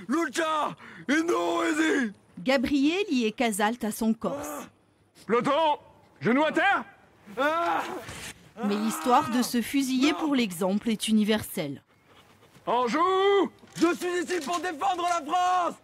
Lucha et non hésite. Gabrieli et Casalt à son corse. Peloton, genou à terre. Mais l'histoire de se fusiller pour l'exemple est universelle. Anjou, je suis ici pour défendre la France.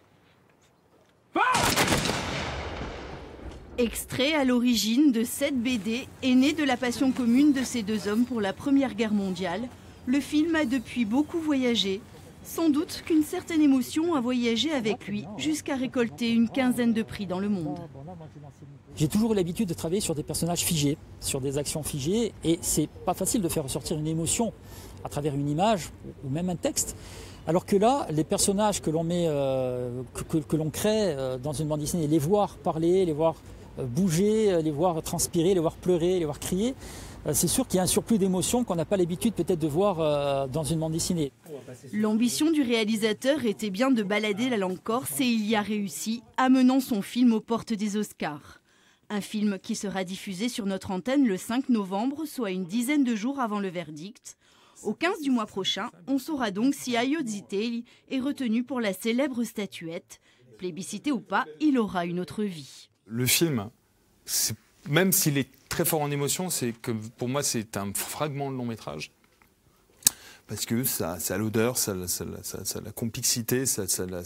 Extrait à l'origine de cette BD est né de la passion commune de ces deux hommes pour la Première Guerre mondiale. Le film a depuis beaucoup voyagé. Sans doute qu'une certaine émotion a voyagé avec lui jusqu'à récolter une quinzaine de prix dans le monde. J'ai toujours eu l'habitude de travailler sur des personnages figés, sur des actions figées, et c'est pas facile de faire ressortir une émotion à travers une image ou même un texte. Alors que là, les personnages que l'on met, que l'on crée dans une bande dessinée, les voir parler, les voir bouger, les voir transpirer, les voir pleurer, les voir crier, c'est sûr qu'il y a un surplus d'émotions qu'on n'a pas l'habitude peut-être de voir dans une bande dessinée. L'ambition du réalisateur était bien de balader la langue corse et il y a réussi, amenant son film aux portes des Oscars. Un film qui sera diffusé sur notre antenne le 5 novembre, soit une dizaine de jours avant le verdict. Au 15 du mois prochain, on saura donc si Aio Zitelli est retenu pour la célèbre statuette. Plébiscité ou pas, il aura une autre vie. Le film, même s'il est très fort en émotion, c'est que pour moi c'est un fragment de long métrage. Parce que ça a l'odeur, ça a la complexité, ça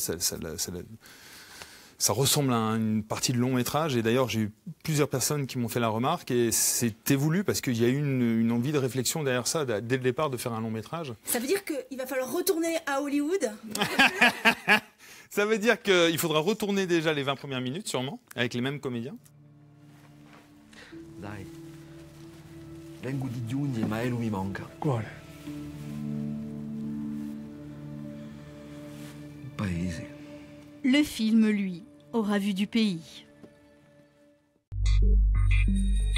ressemble à une partie de long métrage. Et d'ailleurs, j'ai eu plusieurs personnes qui m'ont fait la remarque. Et c'était voulu parce qu'il y a eu une envie de réflexion derrière ça, dès le départ, de faire un long métrage. Ça veut dire qu'il va falloir retourner à Hollywood? Ça veut dire qu'il faudra retourner déjà les 20 premières minutes, sûrement, avec les mêmes comédiens. Dai, vengo di giugno, ma lui mi manca. Quale? Paese. Le film, lui, aura vu du pays.